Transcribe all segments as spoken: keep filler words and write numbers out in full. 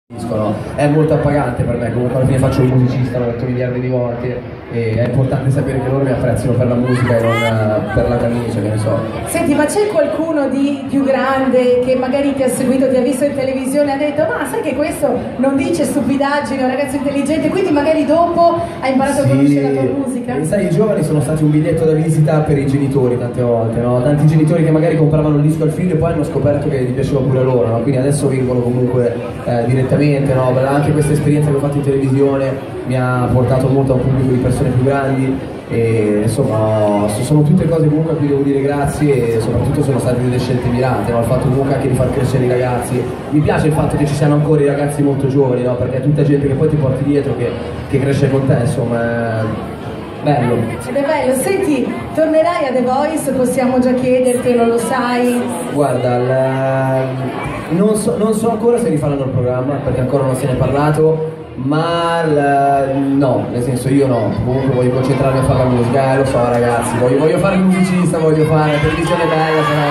No? È molto appagante per me, comunque alla fine faccio il musicista, l'ho detto miliardi di volte, e è importante sapere che loro mi apprezzano per la musica e non per la camicia, che ne so. Senti, ma c'è qualcuno di più grande che magari ti ha seguito, ti ha visto in televisione e ha detto ma sai che questo non dice stupidaggini, è un ragazzo intelligente, quindi magari dopo hai imparato sì, a conoscere la tua musica? E sai, i giovani sono stati un biglietto da visita per i genitori tante volte, no? Tanti genitori che magari compravano il disco al figlio e poi hanno scoperto che gli piaceva pure a loro, no? Quindi adesso vengono comunque eh, direttamente, no? Anche questa esperienza che ho fatto in televisione mi ha portato molto a un pubblico di persone più grandi e insomma sono tutte cose comunque a cui devo dire grazie e soprattutto sono state delle scelte mirate, no? Il fatto comunque anche di far crescere i ragazzi. Mi piace il fatto che ci siano ancora i ragazzi molto giovani, no? Perché è tutta gente che poi ti porti dietro, che, che cresce con te, insomma è bello. Ed è bello. Senti, tornerai a The Voice? Possiamo già chiederti, non lo sai? Guarda, la... non, so, non so ancora se rifaranno il programma perché ancora non se ne è parlato, ma la... no, nel senso io no, comunque voglio concentrarmi a fare la musica, eh, lo so ragazzi, voglio, voglio fare il musicista, voglio fare la televisione bella, sarà...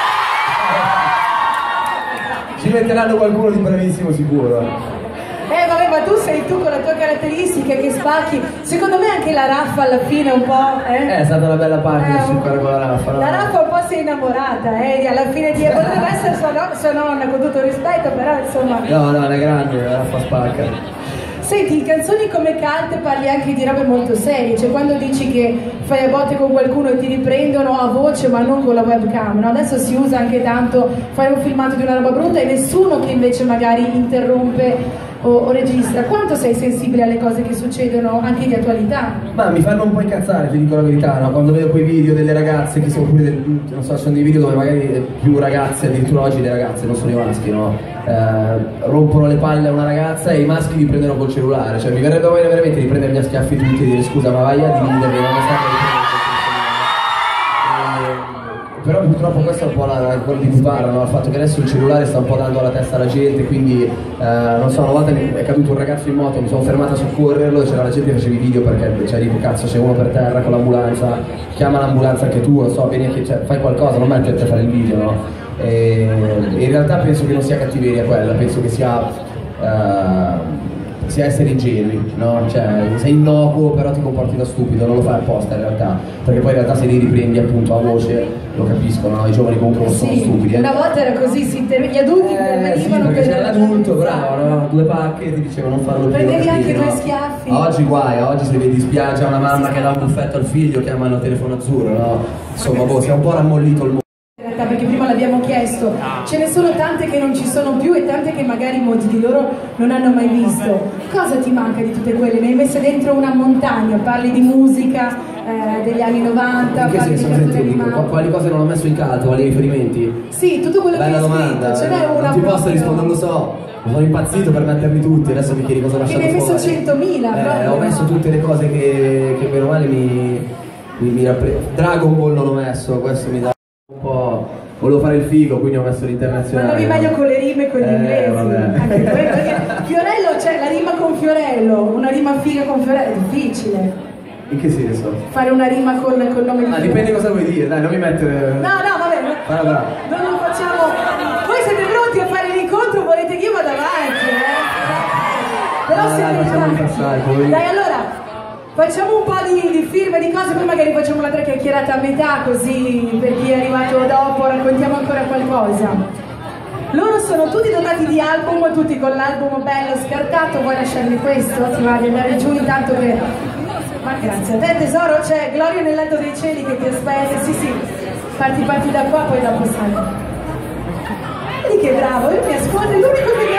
ci metteranno qualcuno di bravissimo sicuro. Eh vabbè, ma tu sei tu con la tua caratteristica che spacchi. Secondo me anche la Raffa alla fine un po', eh? Eh, è stata una bella partita eh, con la Raffa, no? La Raffa un po' si è innamorata, eh? Alla fine di... potrebbe essere sua, no... sua nonna, con tutto il rispetto, però insomma... No, no, è grande, la Raffa spacca. Senti, in canzoni come Cult parli anche di robe molto serie, cioè quando dici che fai a botte con qualcuno e ti riprendono a voce ma non con la webcam, no? Adesso si usa anche tanto fare un filmato di una roba brutta e nessuno che invece magari interrompe o, o registra. Quanto sei sensibile alle cose che succedono anche di attualità? Ma mi fanno un po' incazzare, ti dico la verità, no? Quando vedo quei video delle ragazze che sono pure del, non so, sono dei video dove magari più ragazze, addirittura oggi le ragazze non sono i maschi, no? Eh, rompono le palle a una ragazza e i maschi li prendono col cellulare, cioè mi verrebbe voglia veramente di prendermi a schiaffi tutti e dire scusa ma vai a dividermi, non sta però purtroppo questo è un po' la, quello di cui parlano, il fatto che adesso il cellulare sta un po' dando alla testa alla gente, quindi eh, non so, una volta mi è caduto un ragazzo in moto, mi sono fermato a soccorrerlo e c'era la gente che faceva i video perché cioè dico cazzo c'è uno per terra con l'ambulanza, chiama l'ambulanza anche tu, non so, vieni anche, cioè, fai qualcosa, non metterti a fare il video, no? E in realtà penso che non sia cattiveria quella, penso che sia... Uh, sia essere ingenui, no? Cioè sei innocuo però ti comporti da stupido, non lo fai apposta in realtà, perché poi in realtà se li riprendi appunto a voce lo capiscono, no? I giovani comunque non sono sì, stupidi. Eh? Una volta era così, si inter... gli adulti eh, sì, perché c'era l'adulto, bravo, no? Due pacche e ti dicevano non farlo più. Prendevi anche no? due schiaffi. Oggi guai, oggi se vedi in spiaggia una mamma sì, che dà un buffetto al figlio chiamano il telefono azzurro, no? Insomma, boh, si è un po' rammollito il mondo. Perché prima l'abbiamo chiesto, ce ne sono tante che non ci sono più e tante che magari molti di loro non hanno mai visto. Cosa ti manca di tutte quelle? Ne hai messe dentro una montagna, parli di musica eh, degli anni novanta, in che parli senso, di cartoni animati. Quali cose non ho messo in caldo, quali riferimenti? Sì, tutto quello bella che hai domanda, scritto, ce n'è eh, una non ti proprio... posso rispondere, non lo so. Sono impazzito per metterli tutti, adesso mi chiedi cosa ho lasciato fuori. Ne hai messo centomila. Eh, ho messo tutte le cose che, che meno male mi, mi, mi rappre... Dragon Ball non ho messo, questo mi dà un po'... Volevo fare il figo, quindi ho messo l'internazionale. Andavi meglio con le rime e con gli eh, inglesi. Vabbè. Anche quello, perché Fiorello, cioè la rima con Fiorello, una rima figa con Fiorello, è difficile. In che senso? Fare una rima con il nome di Fiorello. Ah, dipende cosa vuoi dire, dai, non mi mettere... No, no, vabbè, no, ah, no. non lo facciamo... Voi siete pronti a fare l'incontro, volete che io vada avanti, eh? Però ah, siete dai, facciamo passare, poi... Dai, allora... Facciamo un po' di, di film e di cose, poi magari facciamo un'altra chiacchierata a metà, così per chi è arrivato dopo raccontiamo ancora qualcosa. Loro sono tutti dotati di album, tutti con l'album bello scartato, vuoi lasciarmi questo? Ti va di andare giù intanto che... Ma grazie a te tesoro, c'è Gloria nel letto dei cieli che ti aspetta, sì sì, parti parti da qua poi dopo sali. Vedi che bravo, io mi ascolto, è l'unico che